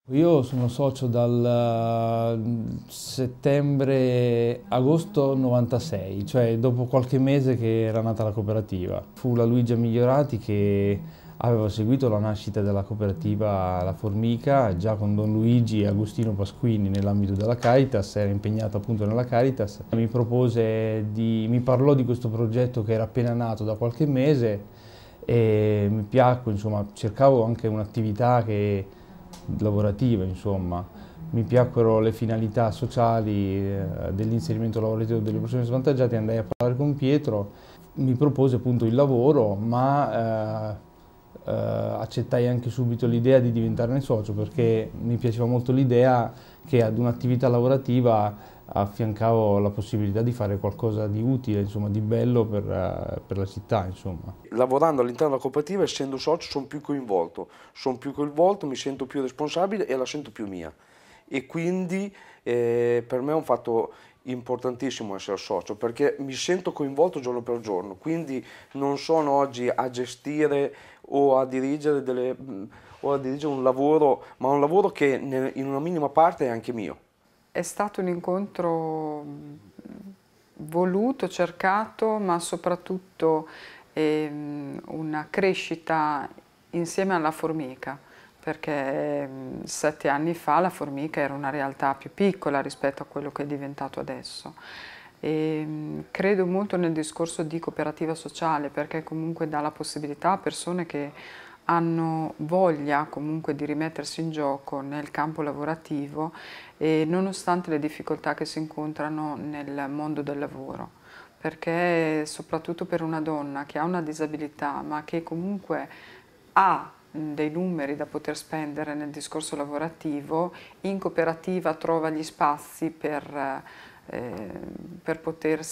Io sono socio dal settembre-agosto 96, cioè dopo qualche mese che era nata la cooperativa. Fu la Luigia Migliorati che aveva seguito la nascita della cooperativa La Formica, già con Don Luigi e Agostino Pasquini nell'ambito della Caritas, era impegnato appunto nella Caritas. Mi parlò di questo progetto che era appena nato da qualche mese e mi piacque, insomma, cercavo anche un'attività lavorativa, insomma. Mi piacquero le finalità sociali dell'inserimento lavorativo delle persone svantaggiate, andai a parlare con Pietro, mi propose appunto il lavoro, ma accettai anche subito l'idea di diventarne socio perché mi piaceva molto l'idea che ad un'attività lavorativa affiancavo la possibilità di fare qualcosa di utile, insomma, di bello per la città, insomma. Lavorando all'interno della cooperativa, essendo socio, sono più coinvolto, mi sento più responsabile e la sento più mia. E quindi per me è un fatto importantissimo essere socio, perché mi sento coinvolto giorno per giorno, quindi non sono oggi a gestire o a dirigere, o a dirigere un lavoro, ma un lavoro che in una minima parte è anche mio. È stato un incontro voluto, cercato, ma soprattutto una crescita insieme alla Formica, perché 7 anni fa la Formica era una realtà più piccola rispetto a quello che è diventato adesso. Credo molto nel discorso di cooperativa sociale, perché comunque dà la possibilità a persone che hanno voglia comunque di rimettersi in gioco nel campo lavorativo e nonostante le difficoltà che si incontrano nel mondo del lavoro, perché soprattutto per una donna che ha una disabilità ma che comunque ha dei numeri da poter spendere nel discorso lavorativo, in cooperativa trova gli spazi per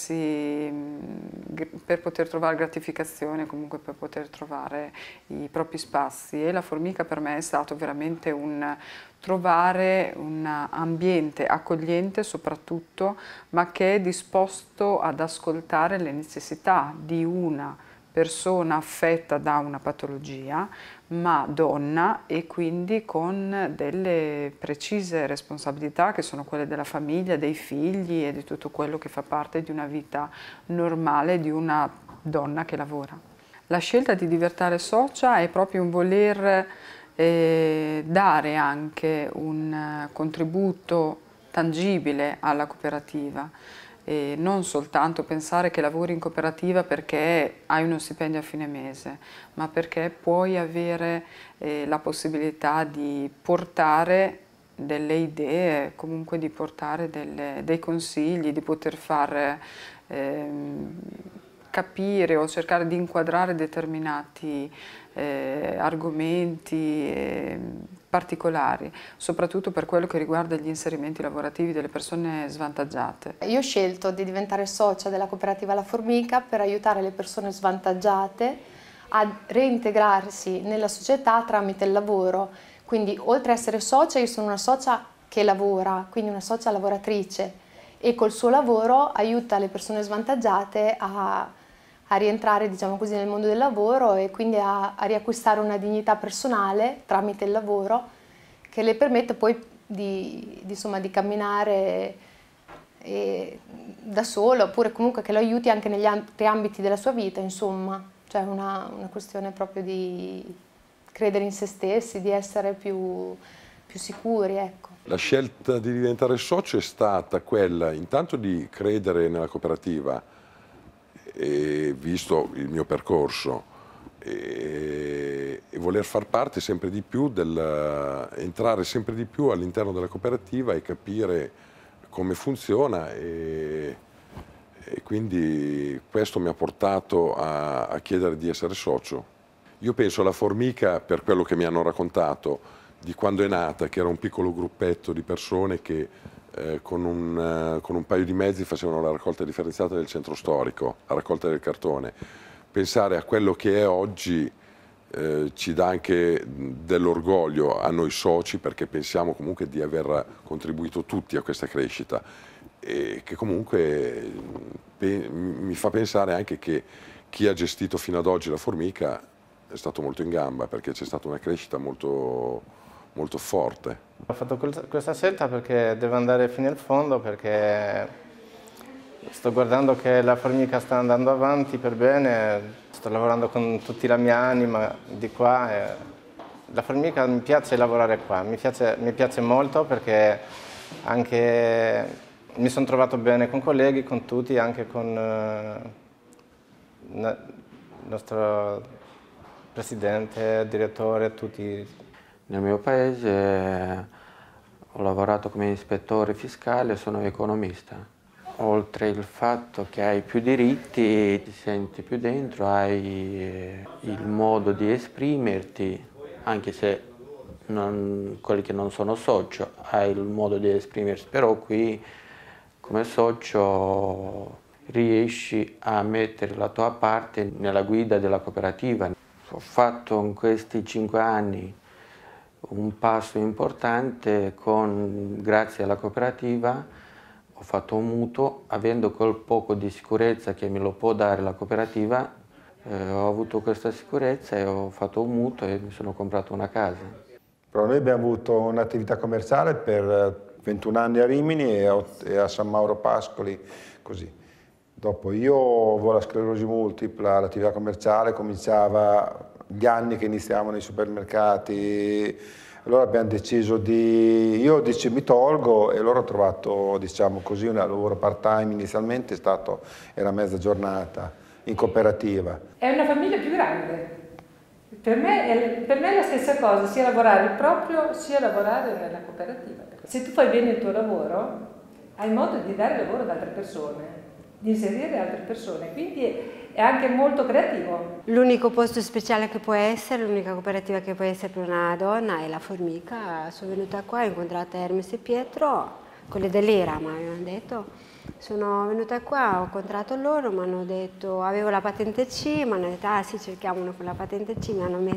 poter trovare gratificazione, comunque per poter trovare i propri spazi. E la Formica per me è stato veramente trovare un ambiente accogliente soprattutto, ma che è disposto ad ascoltare le necessità di una persona affetta da una patologia, ma donna e quindi con delle precise responsabilità che sono quelle della famiglia, dei figli e di tutto quello che fa parte di una vita normale di una donna che lavora. La scelta di diventare socia è proprio un voler dare anche un contributo tangibile alla cooperativa. E non soltanto pensare che lavori in cooperativa perché hai uno stipendio a fine mese, ma perché puoi avere la possibilità di portare delle idee, comunque di portare dei consigli, di poter far capire o cercare di inquadrare determinati argomenti particolari, soprattutto per quello che riguarda gli inserimenti lavorativi delle persone svantaggiate. Io ho scelto di diventare socia della cooperativa La Formica per aiutare le persone svantaggiate a reintegrarsi nella società tramite il lavoro. Quindi oltre ad essere socia, io sono una socia che lavora, quindi una socia lavoratrice e col suo lavoro aiuta le persone svantaggiate a rientrare, diciamo così, nel mondo del lavoro e quindi a riacquistare una dignità personale tramite il lavoro che le permette poi insomma, di camminare da sola oppure comunque che lo aiuti anche negli altri ambiti della sua vita, insomma. Cioè una questione proprio di credere in se stessi, di essere più sicuri, ecco. La scelta di diventare socio è stata quella intanto di credere nella cooperativa, e visto il mio percorso e voler far parte sempre di più entrare sempre di più all'interno della cooperativa e capire come funziona e quindi questo mi ha portato a chiedere di essere socio. Io penso alla Formica, per quello che mi hanno raccontato di quando è nata, che era un piccolo gruppetto di persone che con un paio di mezzi facevano la raccolta differenziata del centro storico, la raccolta del cartone. Pensare a quello che è oggi ci dà anche dell'orgoglio a noi soci, perché pensiamo comunque di aver contribuito tutti a questa crescita e che comunque mi fa pensare anche che chi ha gestito fino ad oggi la Formica è stato molto in gamba, perché c'è stata una crescita molto molto forte. Ho fatto questa scelta perché devo andare fino in fondo, perché sto guardando che la formica sta andando avanti per bene, sto lavorando con tutta la mia anima di qua. La formica mi piace lavorare qua, mi piace molto perché anche mi sono trovato bene con colleghi, con tutti, anche con il nostro presidente, direttore, tutti. Nel mio paese ho lavorato come ispettore fiscale, sono economista. Oltre il fatto che hai più diritti, ti senti più dentro, hai il modo di esprimerti, anche se quelli che non sono socio, hai il modo di esprimersi, però qui come socio riesci a mettere la tua parte nella guida della cooperativa. Ho fatto in questi 5 anni un passo importante grazie alla cooperativa. Ho fatto un mutuo, avendo quel poco di sicurezza che me lo può dare la cooperativa, ho avuto questa sicurezza e ho fatto un mutuo e mi sono comprato una casa. Però noi abbiamo avuto un'attività commerciale per 21 anni a Rimini e a San Mauro Pascoli, così. Dopo io avevo la sclerosi multipla, l'attività commerciale cominciava gli anni che iniziavano nei supermercati, allora abbiamo deciso io mi tolgo e loro ho trovato, diciamo così, un lavoro part-time inizialmente, era mezza giornata in cooperativa. È una famiglia più grande. Per me è la stessa cosa, sia lavorare il proprio, sia lavorare nella cooperativa. Se tu fai bene il tuo lavoro, hai modo di dare lavoro ad altre persone, di inserire altre persone, quindi è anche molto creativo. L'unico posto speciale che può essere, l'unica cooperativa che può essere per una donna è la Formica. Sono venuta qua, ho incontrato Hermes e Pietro, quelle dell'ERA, mi avevano detto. Sono venuta qua, ho incontrato loro, mi hanno detto, avevo la patente C, mi hanno detto, ah sì, cerchiamo uno con la patente C,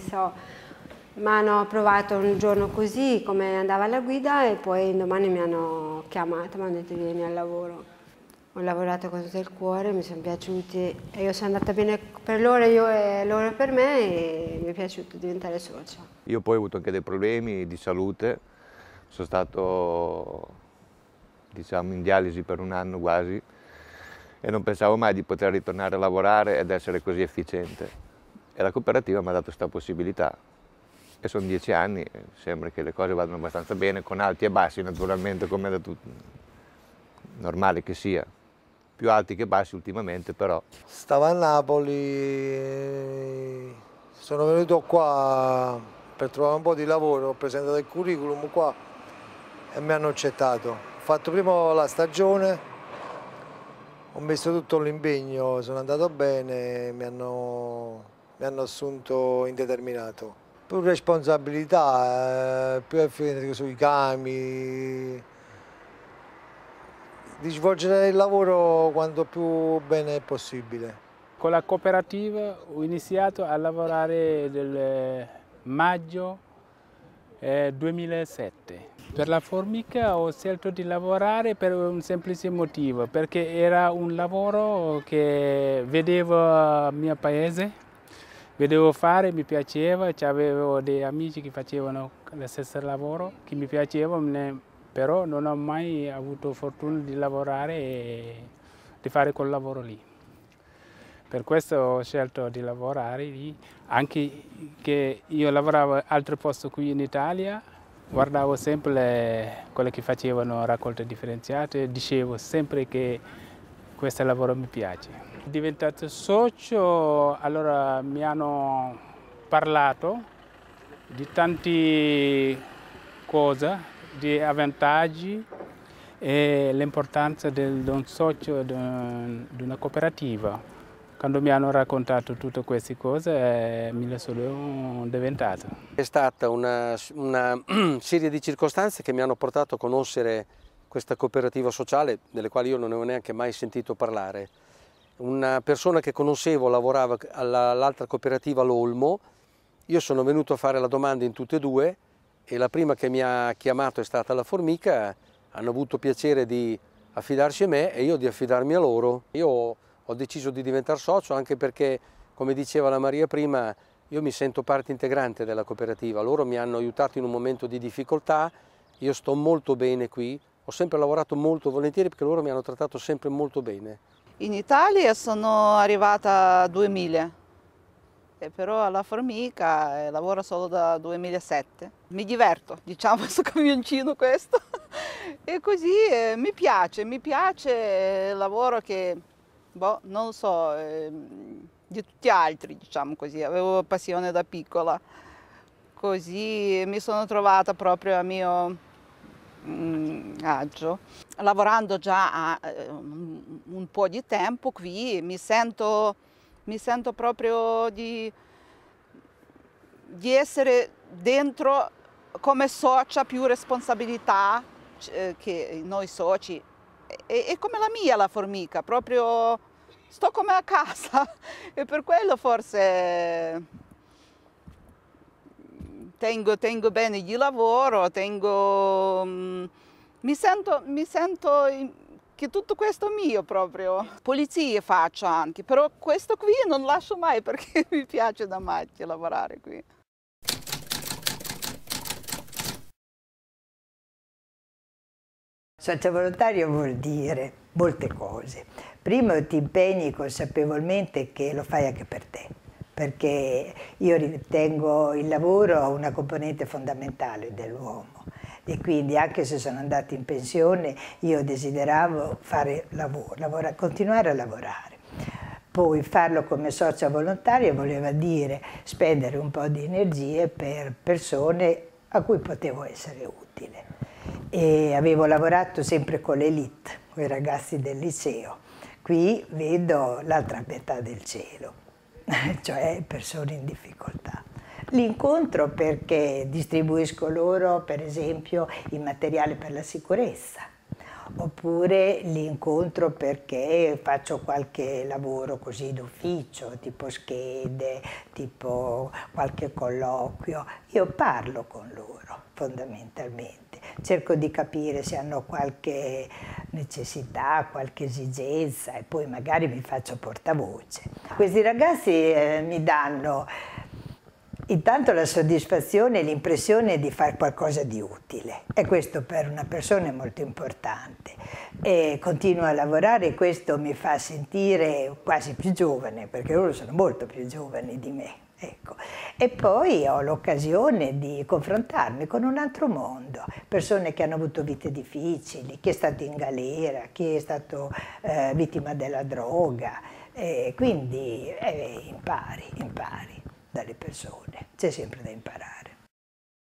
mi hanno provato un giorno così, come andava la guida, e poi domani mi hanno chiamato, mi hanno detto vieni al lavoro. Ho lavorato con tutto il cuore, mi sono piaciuti e io sono andata bene per loro, io e loro per me, e mi è piaciuto diventare socia. Io poi ho avuto anche dei problemi di salute, sono stato, diciamo, in dialisi per 1 anno quasi e non pensavo mai di poter ritornare a lavorare ed essere così efficiente. E la cooperativa mi ha dato questa possibilità. E sono 10 anni, sembra che le cose vadano abbastanza bene, con alti e bassi naturalmente, come è normale che sia. Più alti che bassi ultimamente, però. Stavo a Napoli, sono venuto qua per trovare un po' di lavoro, ho presentato il curriculum qua e mi hanno accettato. Ho fatto prima la stagione, ho messo tutto l'impegno, sono andato bene, mi hanno assunto indeterminato. Più responsabilità, più efficienza sui cambi, di svolgere il lavoro quanto più bene possibile. Con la cooperativa ho iniziato a lavorare nel maggio 2007. Per la Formica ho scelto di lavorare per un semplice motivo, perché era un lavoro che vedevo al mio paese, vedevo fare, mi piaceva, avevo dei amici che facevano lo stesso lavoro, che mi piaceva, però non ho mai avuto fortuna di lavorare e di fare quel lavoro lì. Per questo ho scelto di lavorare lì, anche che io lavoravo in altri posti qui in Italia, guardavo sempre quelli che facevano raccolte differenziate, dicevo sempre che questo lavoro mi piace. Diventato socio, allora mi hanno parlato di tante cose, di vantaggi e l'importanza di un socio di una cooperativa. Quando mi hanno raccontato tutte queste cose me le sono diventato. È stata una serie di circostanze che mi hanno portato a conoscere questa cooperativa sociale, delle quali io non avevo neanche mai sentito parlare. Una persona che conoscevo lavorava all'altra cooperativa, l'Olmo. Io sono venuto a fare la domanda in tutte e due, e la prima che mi ha chiamato è stata la Formica. Hanno avuto piacere di affidarsi a me e io di affidarmi a loro. Io ho deciso di diventare socio anche perché, come diceva la Maria prima, io mi sento parte integrante della cooperativa, loro mi hanno aiutato in un momento di difficoltà, io sto molto bene qui, ho sempre lavorato molto volentieri perché loro mi hanno trattato sempre molto bene. In Italia sono arrivata a 2000, però alla Formica lavoro solo da 2007. Mi diverto, diciamo, questo camioncino questo. E così mi piace il lavoro che, boh, non lo so, di tutti gli altri, diciamo così, avevo passione da piccola. Così mi sono trovata proprio a mio agio. Lavorando già un po' di tempo qui mi sento proprio di essere dentro come socia, più responsabilità che noi soci. È come la mia la Formica, proprio sto come a casa e per quello forse tengo bene di lavoro, mi sento che tutto questo è mio proprio. Pulizie faccio anche, però questo qui non lascio mai perché mi piace da matti lavorare qui. Socio volontario vuol dire molte cose. Primo ti impegni consapevolmente che lo fai anche per te, perché io ritengo il lavoro una componente fondamentale dell'uomo e quindi anche se sono andata in pensione io desideravo fare lavoro, continuare a lavorare. Poi farlo come socia volontaria voleva dire spendere un po' di energie per persone a cui potevo essere utile. E avevo lavorato sempre con l'élite, con i ragazzi del liceo. Qui vedo l'altra metà del cielo, cioè persone in difficoltà. L'incontro perché distribuisco loro, per esempio, il materiale per la sicurezza, oppure l'incontro perché faccio qualche lavoro così d'ufficio, tipo schede, tipo qualche colloquio. Io parlo con loro fondamentalmente, cerco di capire se hanno qualche necessità, qualche esigenza e poi magari mi faccio portavoce. Questi ragazzi mi danno intanto la soddisfazione e l'impressione di fare qualcosa di utile e questo per una persona è molto importante e continuo a lavorare e questo mi fa sentire quasi più giovane perché loro sono molto più giovani di me. Ecco. E poi ho l'occasione di confrontarmi con un altro mondo, persone che hanno avuto vite difficili, chi è stato in galera, chi è stato vittima della droga, quindi impari dalle persone, c'è sempre da imparare.